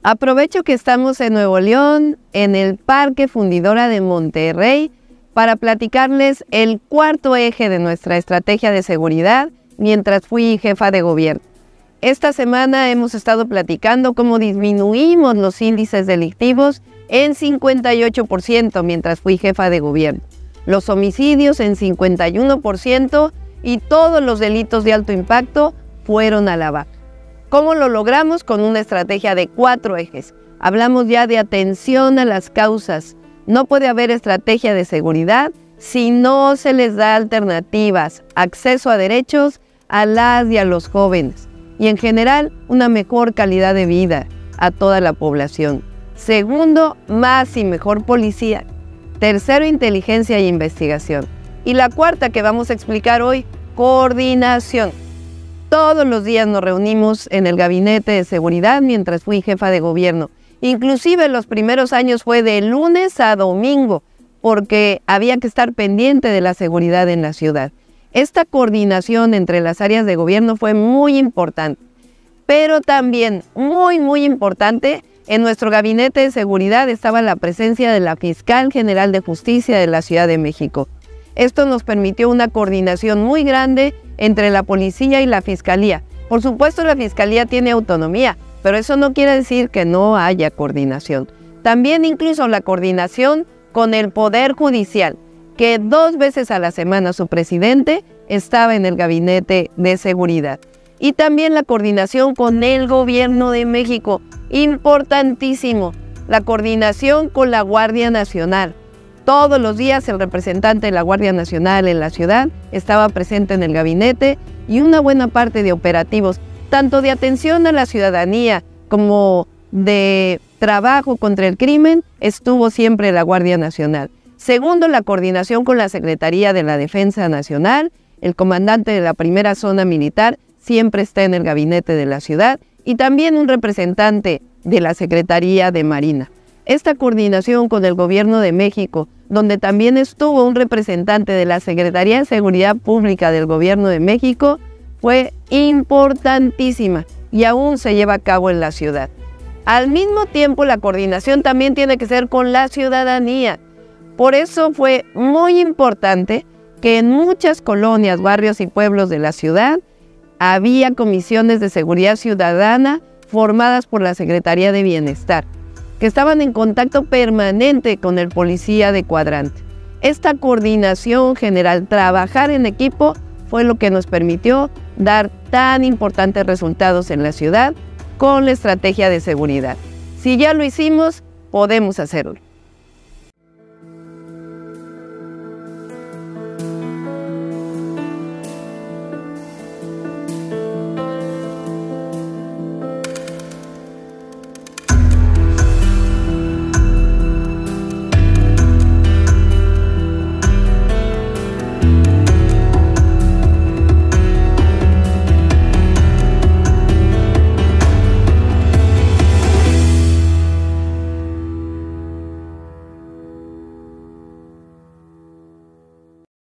Aprovecho que estamos en Nuevo León, en el Parque Fundidora de Monterrey, para platicarles el cuarto eje de nuestra estrategia de seguridad mientras fui jefa de gobierno. Esta semana hemos estado platicando cómo disminuimos los índices delictivos en 58% mientras fui jefa de gobierno, los homicidios en 51% y todos los delitos de alto impacto fueron a la baja. ¿Cómo lo logramos? Con una estrategia de 4 ejes. Hablamos ya de atención a las causas. No puede haber estrategia de seguridad si no se les da alternativas, acceso a derechos a las y a los jóvenes y en general una mejor calidad de vida a toda la población. Segundo, más y mejor policía. Tercero, inteligencia e investigación. Y la cuarta que vamos a explicar hoy, coordinación. Todos los días nos reunimos en el gabinete de seguridad mientras fui jefa de gobierno. Inclusive los primeros años fue de lunes a domingo, porque había que estar pendiente de la seguridad en la ciudad. Esta coordinación entre las áreas de gobierno fue muy importante, pero también muy importante, en nuestro gabinete de seguridad estaba la presencia de la Fiscal General de Justicia de la Ciudad de México. Esto nos permitió una coordinación muy grande entre la policía y la fiscalía. Por supuesto, la fiscalía tiene autonomía, pero eso no quiere decir que no haya coordinación. También incluso la coordinación con el Poder Judicial, que 2 veces a la semana su presidente estaba en el gabinete de seguridad. Y también la coordinación con el Gobierno de México, importantísimo, la coordinación con la Guardia Nacional. Todos los días el representante de la Guardia Nacional en la ciudad estaba presente en el gabinete y una buena parte de operativos, tanto de atención a la ciudadanía como de trabajo contra el crimen, estuvo siempre la Guardia Nacional. Segundo, la coordinación con la Secretaría de la Defensa Nacional. El comandante de la primera zona militar siempre está en el gabinete de la ciudad y también un representante de la Secretaría de Marina. Esta coordinación con el Gobierno de México, donde también estuvo un representante de la Secretaría de Seguridad Pública del Gobierno de México, fue importantísima y aún se lleva a cabo en la ciudad. Al mismo tiempo, la coordinación también tiene que ser con la ciudadanía. Por eso fue muy importante que en muchas colonias, barrios y pueblos de la ciudad había comisiones de seguridad ciudadana formadas por la Secretaría de Bienestar, que estaban en contacto permanente con el policía de cuadrante. Esta coordinación general, trabajar en equipo, fue lo que nos permitió dar tan importantes resultados en la ciudad con la estrategia de seguridad. Si ya lo hicimos, podemos hacerlo.